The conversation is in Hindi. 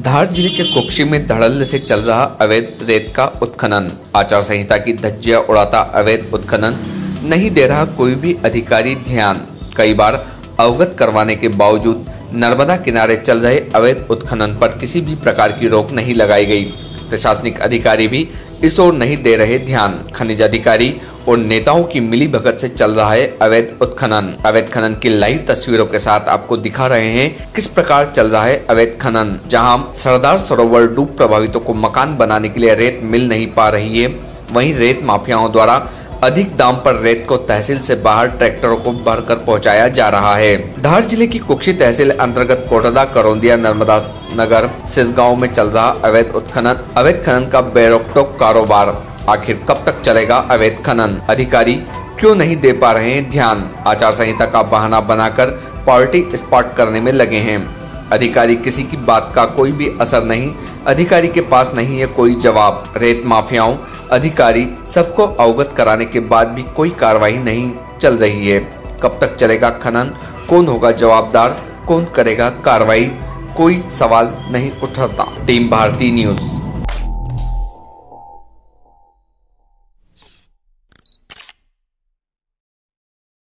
धार जिले के कुक्षी में धड़ल्ले से चल रहा अवैध रेत का उत्खनन। आचार संहिता की धज्जियां उड़ाता अवैध उत्खनन, नहीं दे रहा कोई भी अधिकारी ध्यान। कई बार अवगत करवाने के बावजूद नर्मदा किनारे चल रहे अवैध उत्खनन पर किसी भी प्रकार की रोक नहीं लगाई गई। प्रशासनिक अधिकारी भी इस ओर नहीं दे रहे ध्यान। खनिज अधिकारी और नेताओं की मिलीभगत से चल रहा है अवैध उत्खनन। अवैध खनन की लाइव तस्वीरों के साथ आपको दिखा रहे हैं किस प्रकार चल रहा है अवैध खनन। जहां सरदार सरोवर डूब प्रभावितों को मकान बनाने के लिए रेत मिल नहीं पा रही है, वहीं रेत माफियाओं द्वारा अधिक दाम पर रेत को तहसील से बाहर ट्रैक्टरों को भरकर पहुंचाया जा रहा है। धार जिले की कुक्षी तहसील अंतर्गत कोटदा, करौंदिया, नर्मदा नगर, सिसगांव में चल रहा अवैध उत्खनन। अवैध खनन का बेरोक-टोक कारोबार। आखिर कब तक चलेगा अवैध खनन? अधिकारी क्यों नहीं दे पा रहे हैं ध्यान? आचार संहिता का बहाना बनाकर पार्टी स्पॉट करने में लगे हैं। अधिकारी किसी की बात का कोई भी असर नहीं। अधिकारी के पास नहीं है कोई जवाब। रेत माफियाओं, अधिकारी सबको अवगत कराने के बाद भी कोई कार्रवाई नहीं चल रही है। कब तक चलेगा खनन? कौन होगा जवाबदार? कौन करेगा कार्रवाई? कोई सवाल नहीं उठता। Team Bharti news.